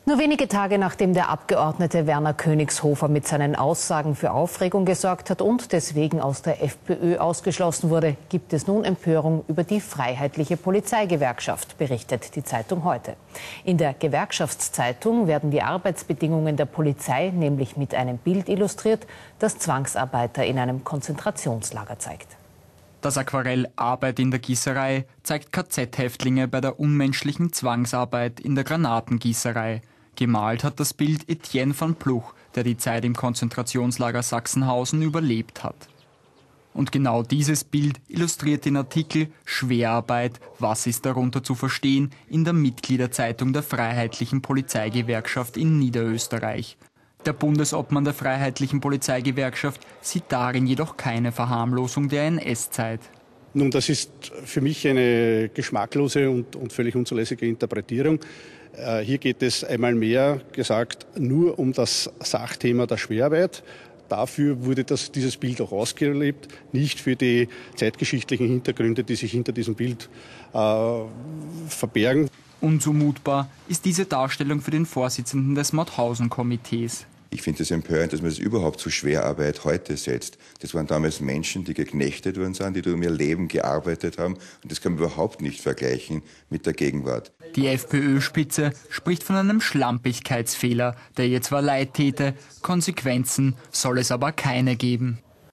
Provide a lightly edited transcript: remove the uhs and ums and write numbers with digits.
Nur wenige Tage nachdem der Abgeordnete Werner Königshofer mit seinen Aussagen für Aufregung gesorgt hat und deswegen aus der FPÖ ausgeschlossen wurde, gibt es nun Empörung über die Freiheitliche Polizeigewerkschaft, berichtet die Zeitung heute. In der Gewerkschaftszeitung werden die Arbeitsbedingungen der Polizei nämlich mit einem Bild illustriert, das Zwangsarbeiter in einem Konzentrationslager zeigt. Das Aquarell Arbeit in der Gießerei zeigt KZ-Häftlinge bei der unmenschlichen Zwangsarbeit in der Granatengießerei. Gemalt hat das Bild Etienne van Pluch, der die Zeit im Konzentrationslager Sachsenhausen überlebt hat. Und genau dieses Bild illustriert den Artikel Schwerarbeit, was ist darunter zu verstehen, in der Mitgliederzeitung der Freiheitlichen Polizeigewerkschaft in Niederösterreich. Der Bundesobmann der Freiheitlichen Polizeigewerkschaft sieht darin jedoch keine Verharmlosung der NS-Zeit. Nun, das ist für mich eine geschmacklose und völlig unzulässige Interpretierung. Hier geht es einmal mehr gesagt nur um das Sachthema der Schwerarbeit. Dafür wurde dieses Bild auch ausgelebt, nicht für die zeitgeschichtlichen Hintergründe, die sich hinter diesem Bild verbergen. Unzumutbar ist diese Darstellung für den Vorsitzenden des Mauthausen-Komitees. Ich finde es empörend, dass man das überhaupt zu Schwerarbeit heute setzt. Das waren damals Menschen, die geknechtet worden sind, die um ihr Leben gearbeitet haben. Und das kann man überhaupt nicht vergleichen mit der Gegenwart. Die FPÖ-Spitze spricht von einem Schlampigkeitsfehler, der ihr zwar leid täte, Konsequenzen soll es aber keine geben.